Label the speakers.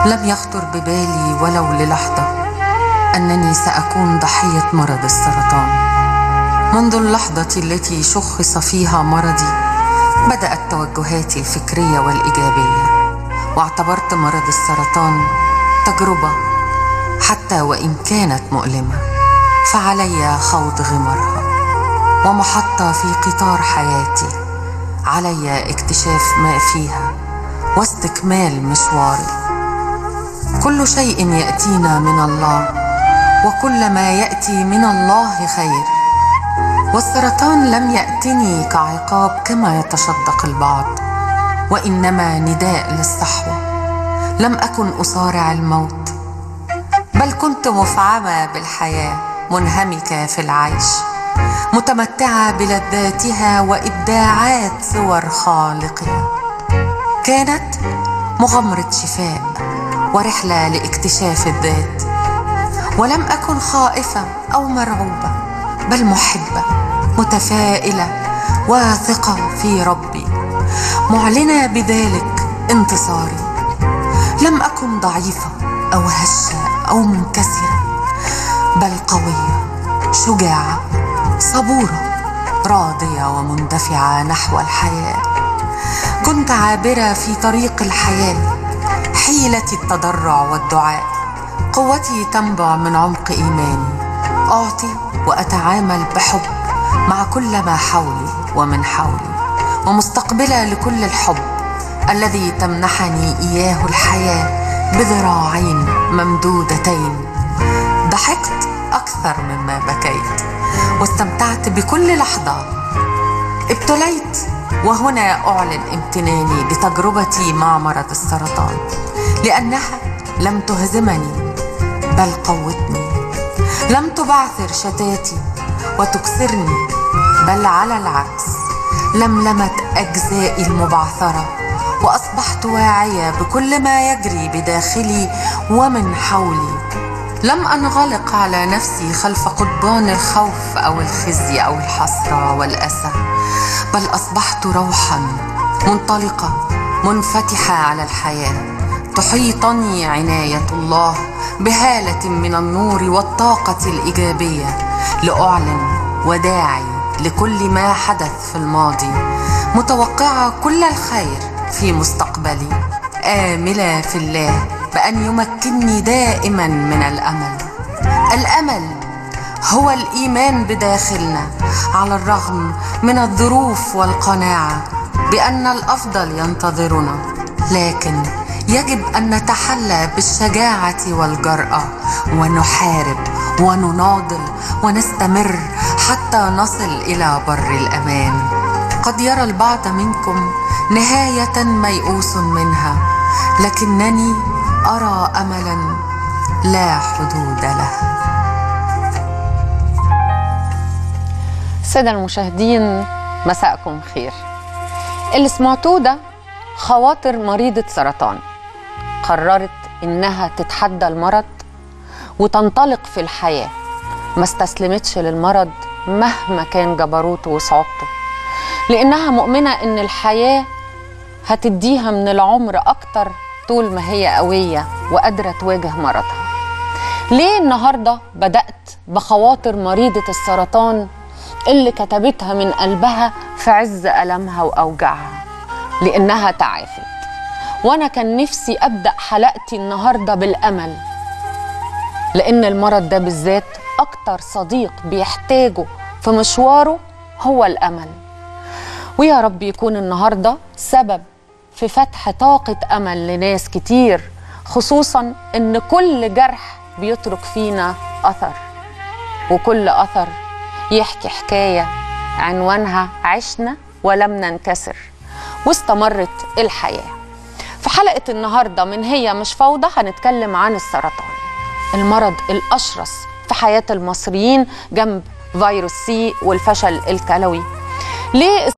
Speaker 1: لم يخطر ببالي ولو للحظة أنني سأكون ضحية مرض السرطان. منذ اللحظة التي شخص فيها مرضي بدأت توجهاتي الفكرية والإيجابية، واعتبرت مرض السرطان تجربة حتى وإن كانت مؤلمة، فعلي خوض غمرها ومحطة في قطار حياتي. علي اكتشاف ما فيها واستكمال مشواري. كل شيء يأتينا من الله، وكل ما يأتي من الله خير. والسرطان لم يأتني كعقاب كما يتشدق البعض، وإنما نداء للصحوة. لم أكن أصارع الموت، بل كنت مفعمة بالحياة، منهمكة في العيش، متمتعة بلذاتها وإبداعات صور خالقها. كانت مغامرة شفاء ورحلة لاكتشاف الذات. ولم أكن خائفة أو مرعوبة، بل محبة متفائلة واثقة في ربي، معلنة بذلك انتصاري. لم أكن ضعيفة أو هشة أو منكسرة، بل قوية شجاعة صبورة راضية ومندفعة نحو الحياة. كنت عابرة في طريق الحياة، حيلتي التضرع والدعاء. قوتي تنبع من عمق إيماني، أعطي وأتعامل بحب مع كل ما حولي ومن حولي، ومستقبلة لكل الحب الذي تمنحني إياه الحياة بذراعين ممدودتين. ضحكت أكثر مما بكيت، واستمتعت بكل لحظة. ابتليت، وهنا أعلن امتناني لتجربتي مع مرض السرطان، لأنها لم تهزمني بل قوتني. لم تبعثر شتاتي وتكسرني، بل على العكس لملمت أجزائي المبعثرة، وأصبحت واعية بكل ما يجري بداخلي ومن حولي. لم أنغلق على نفسي خلف قضبان الخوف أو الخزي أو الحسرة والأسى، بل أصبحت روحا منطلقة منفتحة على الحياة. تحيطني عناية الله بهالة من النور والطاقة الإيجابية، لأعلن وداعي لكل ما حدث في الماضي، متوقعة كل الخير في مستقبلي، آملة في الله بأن يمكنني دائما من الأمل. الأمل هو الإيمان بداخلنا على الرغم من الظروف، والقناعة بأن الأفضل ينتظرنا. لكن يجب أن نتحلى بالشجاعة والجرأة، ونحارب ونناضل ونستمر حتى نصل إلى بر الأمان. قد يرى البعض منكم نهاية ميؤوس منها، لكنني أرى أملا لا حدود له.
Speaker 2: السادة المشاهدين، مساءكم خير. اللي سمعتوه ده خواطر مريضة سرطان قررت إنها تتحدى المرض وتنطلق في الحياة. ما استسلمتش للمرض مهما كان جبروته وصعوبته، لأنها مؤمنة إن الحياة هتديها من العمر أكتر طول ما هي قوية وقادرة تواجه مرضها. ليه النهاردة بدأت بخواطر مريضة السرطان اللي كتبتها من قلبها في عز ألمها وأوجاعها؟ لأنها تعافت. وأنا كان نفسي أبدأ حلقتي النهاردة بالأمل، لأن المرض ده بالذات أكتر صديق بيحتاجه في مشواره هو الأمل. ويا رب يكون النهاردة سبب في فتح طاقة أمل لناس كتير، خصوصا إن كل جرح بيترك فينا أثر، وكل أثر يحكي حكاية عنوانها عشنا ولم ننكسر، واستمرت الحياة. في حلقة النهاردة من هي مش فوضى هنتكلم عن السرطان، المرض الأشرس في حياة المصريين جنب فيروس سي والفشل الكلوي. ليه